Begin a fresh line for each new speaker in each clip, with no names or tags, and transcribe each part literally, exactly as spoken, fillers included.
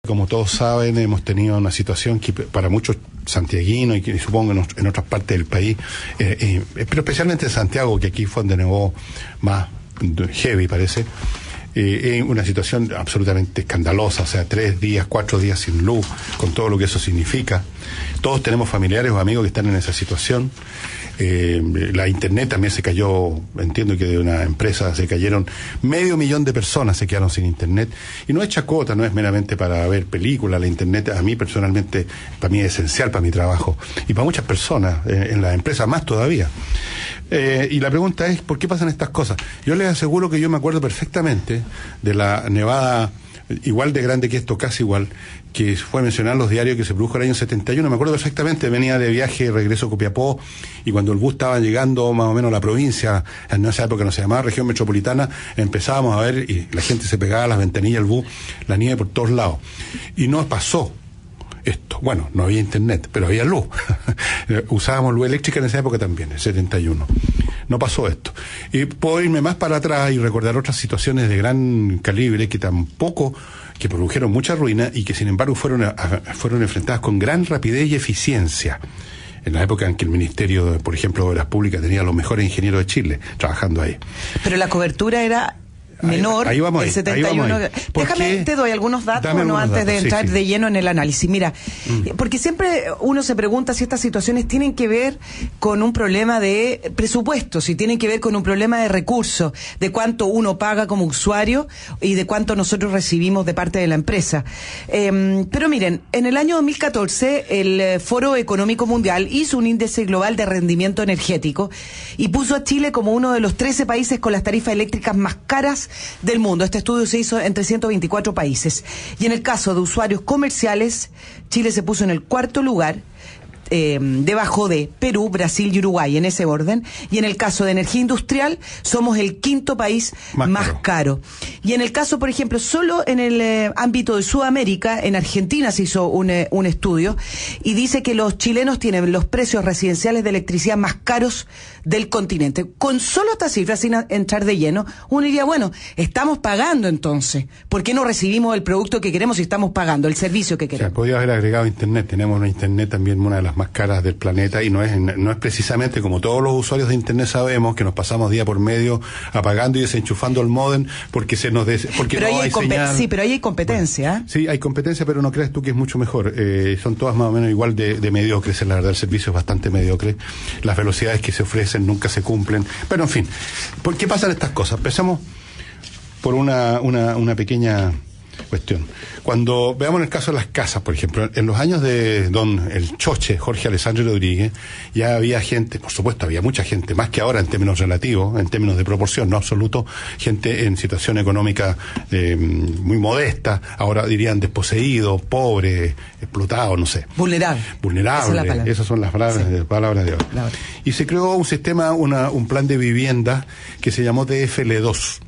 Como todos saben, hemos tenido una situación que para muchos santiaguinos y que supongo en, en otras partes del país, eh, eh, pero especialmente en Santiago, que aquí fue donde nevó más heavy, parece, eh, una situación absolutamente escandalosa, o sea, tres días, cuatro días sin luz, con todo lo que eso significa. Todos tenemos familiares o amigos que están en esa situación. Eh, la internet también se cayó, entiendo que de una empresa se cayeron medio millón de personas, se quedaron sin internet, y no es chacota, no es meramente para ver películas. La internet a mí personalmente, para mí es esencial para mi trabajo y para muchas personas eh, en las empresas más todavía. Eh, y la pregunta es, ¿por qué pasan estas cosas? Yo les aseguro que yo me acuerdo perfectamente de la nevada igual de grande que esto, casi igual, que fue mencionar en los diarios, que se produjo en el año setenta y uno, me acuerdo perfectamente, venía de viaje, regreso a Copiapó, y cuando el bus estaba llegando más o menos a la provincia, en esa época no se llamaba región metropolitana, empezábamos a ver, y la gente se pegaba a las ventanillas del bus, la nieve por todos lados, y no pasó esto. Bueno, no había internet, pero había luz. Usábamos luz eléctrica en esa época también, en setenta y uno. No pasó esto. Y puedo irme más para atrás y recordar otras situaciones de gran calibre que tampoco, que produjeron mucha ruina y que sin embargo fueron, a, fueron enfrentadas con gran rapidez y eficiencia. En la época en que el Ministerio, por ejemplo, de Obras Públicas tenía los mejores ingenieros de Chile trabajando ahí.
Pero la cobertura era menor,
ahí, ahí vamos
el
ahí,
setenta y uno.
Ahí
Déjame, te doy algunos datos
Dame
no
algunos
antes
datos,
de
sí,
entrar
sí.
de lleno en el análisis. Mira, mm. porque siempre uno se pregunta si estas situaciones tienen que ver con un problema de presupuesto, si tienen que ver con un problema de recursos, de cuánto uno paga como usuario y de cuánto nosotros recibimos de parte de la empresa. Eh, pero miren, en el año dos mil catorce el Foro Económico Mundial hizo un índice global de rendimiento energético y puso a Chile como uno de los trece países con las tarifas eléctricas más caras del mundo. Este estudio se hizo en trescientos veinticuatro países. Y en el caso de usuarios comerciales, Chile se puso en el cuarto lugar, eh, debajo de Perú, Brasil y Uruguay, en ese orden. Y en el caso de energía industrial, somos el quinto país más, más caro. caro. Y en el caso, por ejemplo, solo en el eh, ámbito de Sudamérica, en Argentina se hizo un, eh, un estudio y dice que los chilenos tienen los precios residenciales de electricidad más caros del continente. Con solo esta cifra, sin entrar de lleno, uno diría, bueno, estamos pagando entonces. ¿Por qué no recibimos el producto que queremos si estamos pagando, el servicio que queremos?
O sea, podía haber agregado internet. Tenemos una internet también una de las más caras del planeta y no es no es precisamente como todos los usuarios de internet sabemos que nos pasamos día por medio apagando y desenchufando el módem porque se nos des, porque
pero
no hay, hay señal.
Sí, pero ahí hay competencia.
Bueno, sí, hay competencia, pero no creas tú que es mucho mejor. Eh, son todas más o menos igual de, de mediocres. La verdad, el servicio es bastante mediocre. Las velocidades que se ofrecen nunca se cumplen. Pero en fin, ¿por qué pasan estas cosas? Empezamos por una, una, una pequeña cuestión. Cuando veamos el caso de las casas, por ejemplo, en los años de don el Choche, Jorge Alessandro Rodríguez, ya había gente, por supuesto, había mucha gente, más que ahora en términos relativos, en términos de proporción, no absoluto, gente en situación económica eh, muy modesta, ahora dirían desposeído, pobre, explotado, no sé.
Vulnerable.
Vulnerable, Esa es esas son las palabras, sí. de, palabras de hoy. Claro. Y se creó un sistema, una, un plan de vivienda que se llamó D F L dos.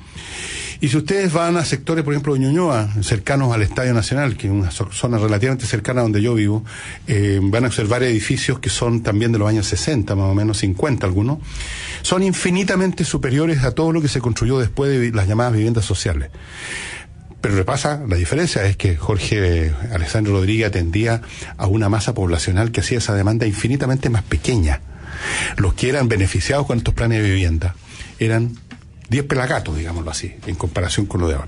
Y si ustedes van a sectores, por ejemplo, de Ñuñoa, cercanos al Estadio Nacional, que es una zona relativamente cercana a donde yo vivo, eh, van a observar edificios que son también de los años sesenta, más o menos cincuenta algunos, son infinitamente superiores a todo lo que se construyó después de las llamadas viviendas sociales. Pero repasa, la diferencia es que Jorge Alessandro Rodríguez atendía a una masa poblacional que hacía esa demanda infinitamente más pequeña. Los que eran beneficiados con estos planes de vivienda eran diez pelagatos, digámoslo así, en comparación con lo de ahora.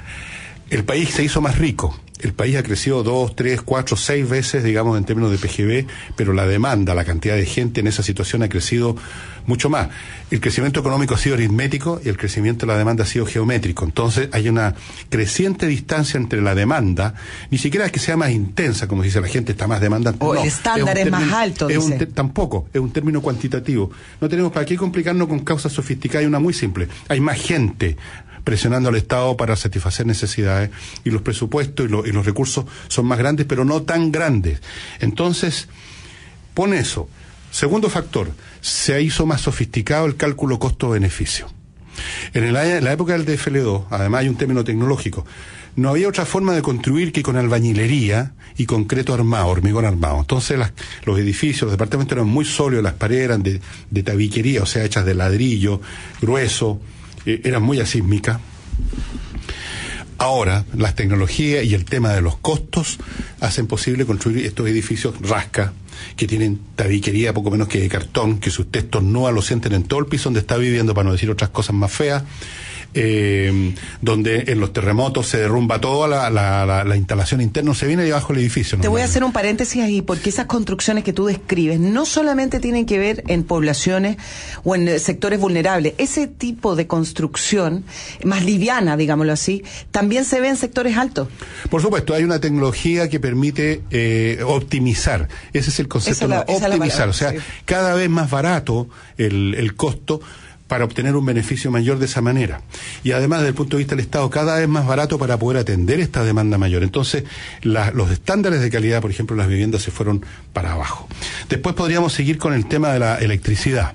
El país se hizo más rico, el país ha crecido dos, tres, cuatro, seis veces, digamos, en términos de P G B, pero la demanda, la cantidad de gente en esa situación ha crecido mucho más. El crecimiento económico ha sido aritmético y el crecimiento de la demanda ha sido geométrico. Entonces hay una creciente distancia entre la demanda, ni siquiera es que sea más intensa, como dice la gente, está más demandante.
O
no,
el estándar es, es más alto,
es
dice.
un te, tampoco, es un término cuantitativo. No tenemos para qué complicarnos con causas sofisticadas, y una muy simple. Hay más gente presionando al Estado para satisfacer necesidades y los presupuestos y, lo, y los recursos son más grandes, pero no tan grandes. Entonces, pone eso. Segundo factor, se hizo más sofisticado el cálculo costo-beneficio. En el, la época del D F L dos, además hay un término tecnológico, no había otra forma de construir que con albañilería y concreto armado, hormigón armado. Entonces las, los edificios, los departamentos eran muy sólidos, las paredes eran de, de tabiquería, o sea, hechas de ladrillo, grueso, eran muy asísmicas. Ahora, las tecnologías y el tema de los costos hacen posible construir estos edificios rasca, que tienen tabiquería poco menos que de cartón, que si usted estornuda lo sienten en todo el piso donde está viviendo, para no decir otras cosas más feas. Eh, donde en los terremotos se derrumba toda la, la, la, la instalación interna, se viene debajo del edificio.
Te voy a hacer un paréntesis ahí, porque esas construcciones que tú describes no solamente tienen que ver en poblaciones o en sectores vulnerables. Ese tipo de construcción, más liviana, digámoslo así, también se ve en sectores altos.
Por supuesto, hay una tecnología que permite eh, optimizar. Ese es el concepto,
la,
de optimizar. O sea, sí. Cada vez más barato el, el costo, para obtener un beneficio mayor de esa manera. Y además, desde el punto de vista del Estado, cada vez más barato para poder atender esta demanda mayor. Entonces, la, los estándares de calidad, por ejemplo, las viviendas se fueron para abajo. Después podríamos seguir con el tema de la electricidad.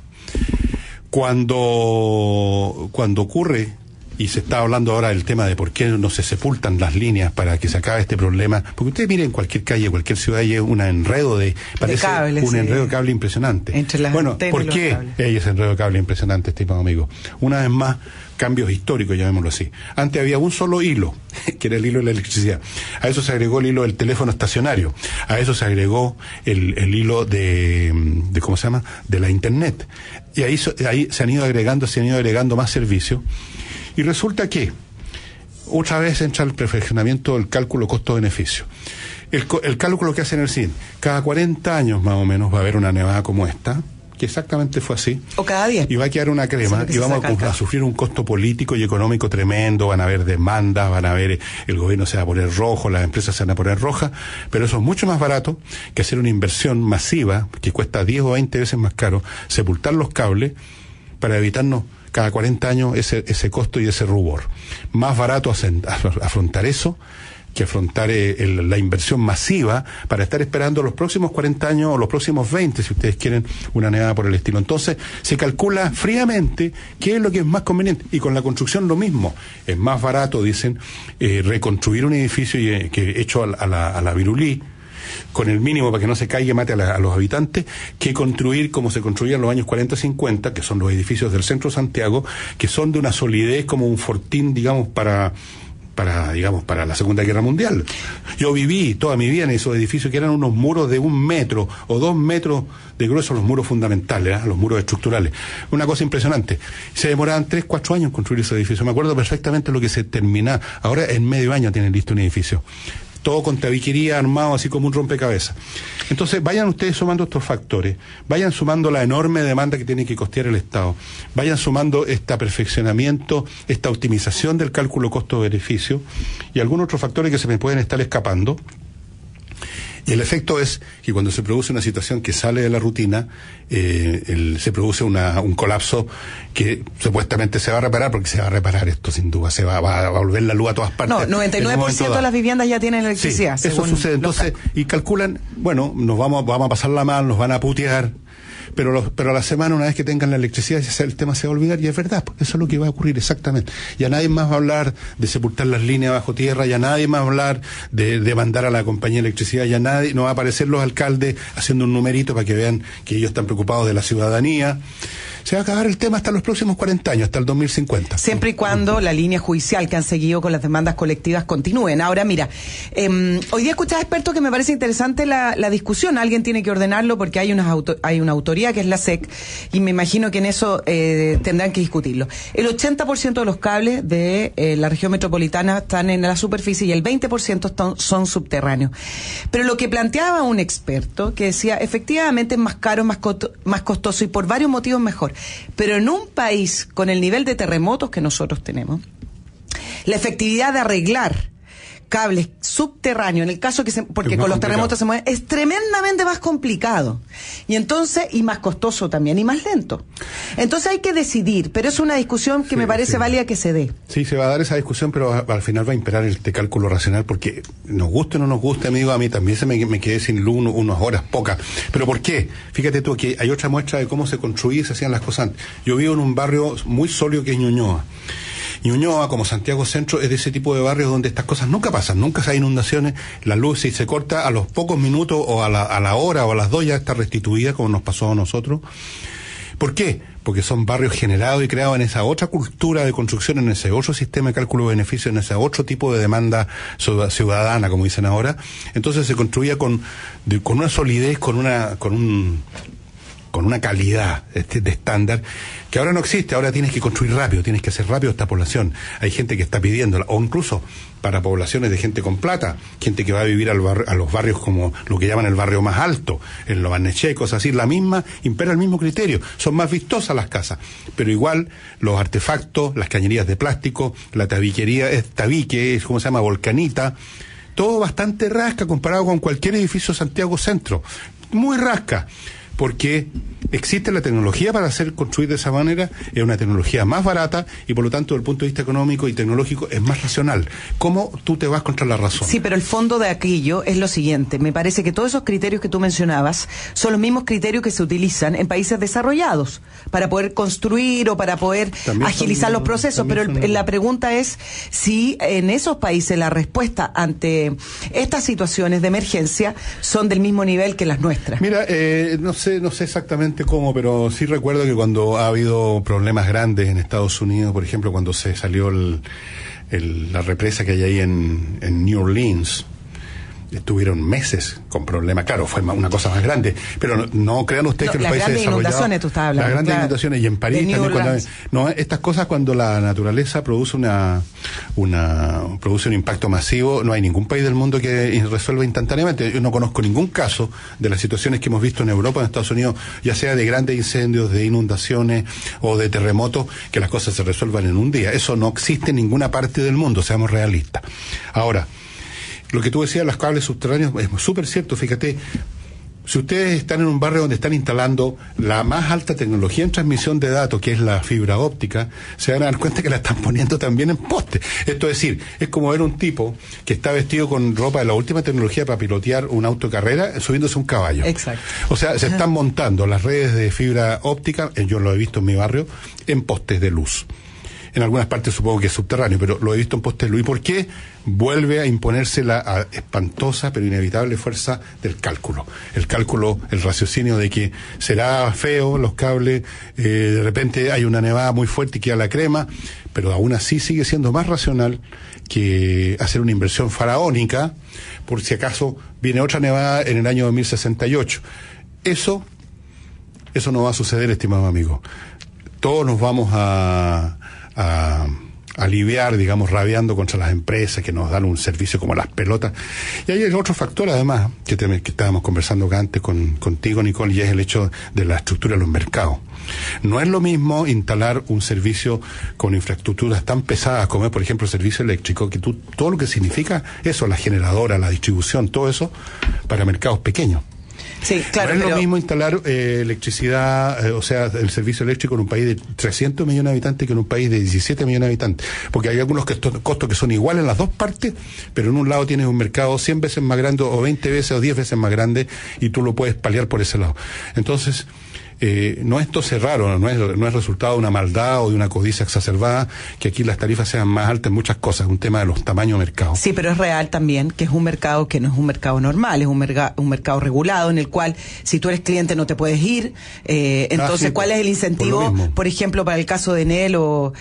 Cuando, cuando ocurre, y se está hablando ahora del tema de por qué no se sepultan las líneas para que se acabe este problema, porque ustedes miren en cualquier calle, cualquier ciudad, hay un enredo de, parece de cables, un enredo de cable impresionante.
Entre las
bueno, ¿por qué hay ese enredo de cable impresionante, estimado amigo? Una vez más, cambios históricos, llamémoslo así. Antes había un solo hilo, que era el hilo de la electricidad. A eso se agregó el hilo del teléfono estacionario. A eso se agregó el, el hilo de, de, ¿cómo se llama?, de la internet. Y ahí, ahí se han ido agregando, se han ido agregando más servicios. Y resulta que, otra vez entra el perfeccionamiento del cálculo costo-beneficio. El, el cálculo que hacen es el siguiente: cada cuarenta años más o menos va a haber una nevada como esta, que exactamente fue así.
O cada diez.
Y va a quedar una crema, y vamos a, a sufrir un costo político y económico tremendo, van a haber demandas, van a haber, el gobierno se va a poner rojo, las empresas se van a poner rojas, pero eso es mucho más barato que hacer una inversión masiva, que cuesta diez o veinte veces más caro, sepultar los cables, para evitarnos cada cuarenta años ese, ese costo y ese rubor. Más barato afrontar eso que afrontar eh, el, la inversión masiva para estar esperando los próximos cuarenta años o los próximos veinte, si ustedes quieren, una nevada por el estilo. Entonces, se calcula fríamente qué es lo que es más conveniente. Y con la construcción lo mismo. Es más barato, dicen, eh, reconstruir un edificio y, eh, que hecho a, a la, a la virulí, con el mínimo para que no se caiga y mate a, la, a los habitantes, que construir como se construía en los años cuarenta cincuenta, que son los edificios del centro de Santiago, que son de una solidez como un fortín, digamos, para... para, digamos, para la Segunda Guerra Mundial. Yo viví toda mi vida en esos edificios que eran unos muros de un metro o dos metros de grueso, los muros fundamentales, ¿eh? Los muros estructurales. Una cosa impresionante. Se demoraban tres, cuatro años en construir esos edificios. Me acuerdo perfectamente lo que se terminaba. Ahora en medio año tienen listo un edificio. Todo con tabiquería armado así como un rompecabezas. Entonces, vayan ustedes sumando estos factores, vayan sumando la enorme demanda que tiene que costear el Estado, vayan sumando este perfeccionamiento, esta optimización del cálculo costo-beneficio y algunos otros factores que se me pueden estar escapando. Y el efecto es que cuando se produce una situación que sale de la rutina, eh, el, se produce una, un colapso que supuestamente se va a reparar, porque se va a reparar esto sin duda, se va, va a volver la luz a todas partes.
No, noventa y nueve por ciento de las viviendas ya tienen electricidad.
Sí, eso sucede. Entonces, y calculan, bueno, nos vamos, vamos a pasarla mal, nos van a putear, pero los, pero a la semana, una vez que tengan la electricidad, el tema se va a olvidar, y es verdad, eso es lo que va a ocurrir exactamente. Ya nadie más va a hablar de sepultar las líneas bajo tierra, ya nadie más va a hablar de, de mandar a la compañía de electricidad, ya nadie, no va a aparecer los alcaldes haciendo un numerito para que vean que ellos están preocupados de la ciudadanía. Se va a acabar el tema hasta los próximos cuarenta años, hasta el dos mil cincuenta.
Siempre y cuando la línea judicial que han seguido con las demandas colectivas continúen. Ahora, mira, eh, hoy día escuchaba expertos que me parece interesante la, la discusión. Alguien tiene que ordenarlo porque hay, unas auto, hay una autoría que es la S E C, y me imagino que en eso eh, tendrán que discutirlo. El ochenta por ciento de los cables de eh, la región metropolitana están en la superficie y el veinte por ciento están, son subterráneos. Pero lo que planteaba un experto, que decía, efectivamente es más caro, más, costo, más costoso y por varios motivos mejor. Pero en un país con el nivel de terremotos que nosotros tenemos, la efectividad de arreglar cables subterráneos, en el caso que se, porque con los terremotos se mueven, es tremendamente más complicado. Y entonces, y más costoso también, y más lento. Entonces hay que decidir, pero es una discusión que sí, me parece sí. válida que se dé.
Sí, se va a dar esa discusión, pero a, al final va a imperar este cálculo racional, porque nos guste o no nos guste, amigo, a mí también se me, me quedé sin luz uno, unas horas, pocas. ¿Pero por qué? Fíjate tú, que hay otra muestra de cómo se construía y se hacían las cosas antes. Yo vivo en un barrio muy sólido que es Ñuñoa. Ñuñoa, como Santiago Centro, es de ese tipo de barrios donde estas cosas nunca pasan, nunca hay inundaciones, la luz si se corta a los pocos minutos o a la, a la hora o a las dos ya está restituida, como nos pasó a nosotros. ¿Por qué? porque son barrios generados y creados en esa otra cultura de construcción, en ese otro sistema de cálculo de beneficios, en ese otro tipo de demanda ciudadana, como dicen ahora. Entonces se construía con, de, con una solidez, con una, con un, con una calidad de estándar que ahora no existe. Ahora tienes que construir rápido, tienes que hacer rápido esta población. Hay gente que está pidiéndola, o incluso para poblaciones de gente con plata, gente que va a vivir al bar, a los barrios como lo que llaman el barrio más alto, en Lo Barnechea y cosas así, la misma, impera el mismo criterio. Son más vistosas las casas, pero igual los artefactos, las cañerías de plástico, la tabiquería, es tabique, es como se llama, volcanita, todo bastante rasca comparado con cualquier edificio de Santiago Centro, muy rasca. Porque existe la tecnología para hacer construir de esa manera, es una tecnología más barata y por lo tanto desde el punto de vista económico y tecnológico es más racional. ¿Cómo tú te vas contra la razón?
Sí, pero el fondo de aquello es lo siguiente. Me parece que todos esos criterios que tú mencionabas son los mismos criterios que se utilizan en países desarrollados para poder construir o para poder también agilizar son, los procesos, pero el, la pregunta es si en esos países la respuesta ante estas situaciones de emergencia son del mismo nivel que las nuestras.
Mira, eh, no sé no sé exactamente cómo, pero sí recuerdo que cuando ha habido problemas grandes en Estados Unidos, por ejemplo, cuando se salió el, el, la represa que hay ahí en, en New Orleans, estuvieron meses con problemas. Claro, fue una cosa más grande, pero no, no crean ustedes no, que los países desarrollados... Las grandes inundaciones, tú estabas hablando. Las grandes claro. inundaciones, y en París también. Cuando, no, estas cosas cuando la naturaleza produce una, una produce un impacto masivo, no hay ningún país del mundo que resuelva instantáneamente. Yo no conozco ningún caso de las situaciones que hemos visto en Europa, en Estados Unidos, ya sea de grandes incendios, de inundaciones o de terremotos, que las cosas se resuelvan en un día. Eso no existe en ninguna parte del mundo, seamos realistas. Ahora, lo que tú decías, los cables subterráneos, es súper cierto. Fíjate, si ustedes están en un barrio donde están instalando la más alta tecnología en transmisión de datos, que es la fibra óptica, se van a dar cuenta que la están poniendo también en postes. Esto es decir, es como ver un tipo que está vestido con ropa de la última tecnología para pilotear un auto de carrera subiéndose un caballo.
Exacto.
O sea, se están montando las redes de fibra óptica, yo lo he visto en mi barrio, en postes de luz. En algunas partes supongo que es subterráneo, pero lo he visto en postes de luz. ¿Y por qué? Vuelve a imponerse la a, espantosa pero inevitable fuerza del cálculo. El cálculo, el raciocinio de que será feo los cables, eh, de repente hay una nevada muy fuerte y queda la crema, pero aún así sigue siendo más racional que hacer una inversión faraónica por si acaso viene otra nevada en el año dos mil sesenta y ocho. Eso, eso no va a suceder, estimado amigo. Todos nos vamos a... a aliviar, digamos, rabiando contra las empresas que nos dan un servicio como las pelotas. Y hay otro factor, además, que, te, que estábamos conversando antes con, contigo, Nicole, y es el hecho de la estructura de los mercados. No es lo mismo instalar un servicio con infraestructuras tan pesadas como es, por ejemplo, el servicio eléctrico, que tú, todo lo que significa eso, la generadora, la distribución, todo eso, para mercados pequeños.
Sí, claro,
no es
pero...
lo mismo instalar eh, electricidad, eh, o sea, el servicio eléctrico en un país de trescientos millones de habitantes que en un país de diecisiete millones de habitantes. Porque hay algunos costos que son iguales en las dos partes, pero en un lado tienes un mercado cien veces más grande, o veinte veces, o diez veces más grande, y tú lo puedes paliar por ese lado. Entonces, Eh, no es entonces raro, no es, no es resultado de una maldad o de una codicia exacerbada que aquí las tarifas sean más altas en muchas cosas, es un tema de los tamaños de mercado.
Sí, pero es real también que es un mercado que no es un mercado normal, es un, merga, un mercado regulado en el cual si tú eres cliente no te puedes ir, eh, entonces ah, sí, ¿cuál por, es el incentivo, por, por ejemplo, para el caso de Enel o,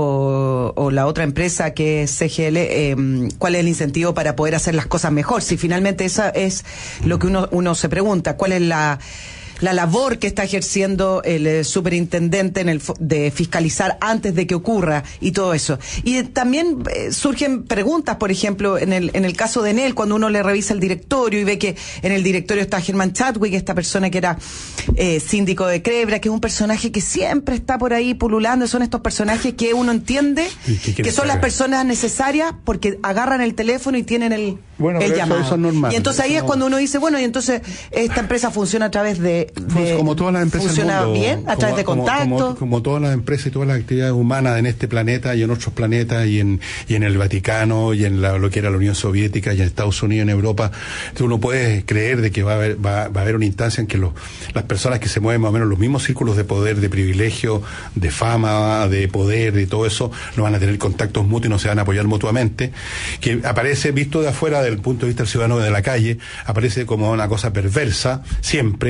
o, o la otra empresa que es C G L, eh, cuál es el incentivo para poder hacer las cosas mejor? Si finalmente esa es lo que uno, uno se pregunta, ¿cuál es la... la labor que está ejerciendo el eh, superintendente en el de fiscalizar antes de que ocurra y todo eso? Y eh, también eh, surgen preguntas, por ejemplo, en el en el caso de Enel, cuando uno le revisa el directorio y ve que en el directorio está Germán Chadwick, esta persona que era eh, síndico de Crebra, que es un personaje que siempre está por ahí pululando, son estos personajes que uno entiende que son las personas necesarias porque agarran el teléfono y tienen el,
bueno,
el llamado.
Eso, eso es normal.
Y entonces ahí
eso
es cuando uno dice, bueno, y entonces esta empresa funciona a través de
Pues como todas las empresas
funciona
del mundo,
bien a través de
como,
contactos,
como, como, como todas las empresas y todas las actividades humanas en este planeta y en otros planetas y en y en el Vaticano y en la, lo que era la Unión Soviética y en Estados Unidos, en Europa, tú no puedes creer de que va a haber va, va a haber una instancia en que los, las personas que se mueven más o menos los mismos círculos de poder, de privilegio, de fama, de poder, de todo eso, no van a tener contactos mutuos y no se van a apoyar mutuamente, que aparece visto de afuera del punto de vista del ciudadano de la calle, aparece como una cosa perversa, siempre corrupta,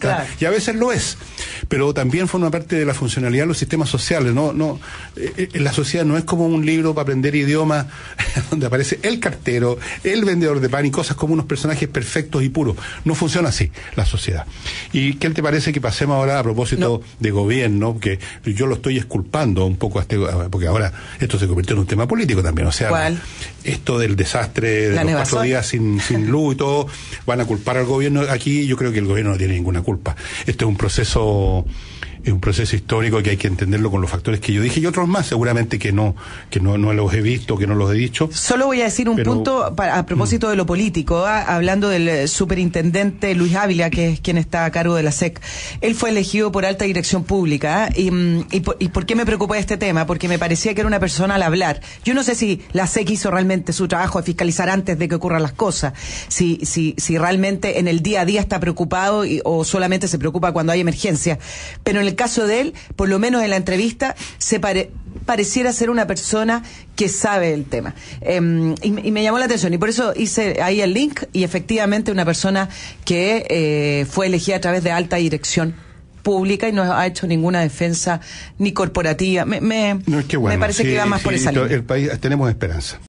Claro.
Y a veces lo es, pero también forma parte de la funcionalidad de los sistemas sociales. No, no, eh, la sociedad no es como un libro para aprender idiomas donde aparece el cartero, el vendedor de pan y cosas como unos personajes perfectos y puros. No funciona así la sociedad. ¿Y qué te parece que pasemos ahora a propósito no. de gobierno? Que yo lo estoy exculpando un poco a este, porque ahora esto se convirtió en un tema político también. O sea,
¿cuál?
Esto del desastre de
la
los
nevazón.
cuatro días sin, sin luz y todo, van a culpar al gobierno. Aquí yo creo que el gobierno no tiene ninguna culpa. Esto es un proceso es un proceso histórico que hay que entenderlo con los factores que yo dije y otros más seguramente que no que no, no los he visto, que no los he dicho.
Solo voy a decir un
pero,
punto para, a propósito mm. de lo político, ¿eh? Hablando del superintendente Luis Ávila, que es quien está a cargo de la S E C. Él fue elegido por alta dirección pública, ¿eh? y, y, por, y ¿por qué me preocupa este tema? Porque me parecía que era una persona al hablar. Yo no sé si la S E C hizo realmente su trabajo de fiscalizar antes de que ocurran las cosas, si si si realmente en el día a día está preocupado y, o solamente se preocupa cuando hay emergencia, pero en el caso de él, por lo menos en la entrevista, se pare, pareciera ser una persona que sabe el tema. Eh, y, y me llamó la atención, y por eso hice ahí el link, y efectivamente una persona que eh, fue elegida a través de alta dirección pública y no ha hecho ninguna defensa ni corporativa. Me, me,
no, es que bueno,
me parece
sí,
que va más
sí,
por esa línea.
El país, tenemos esperanza.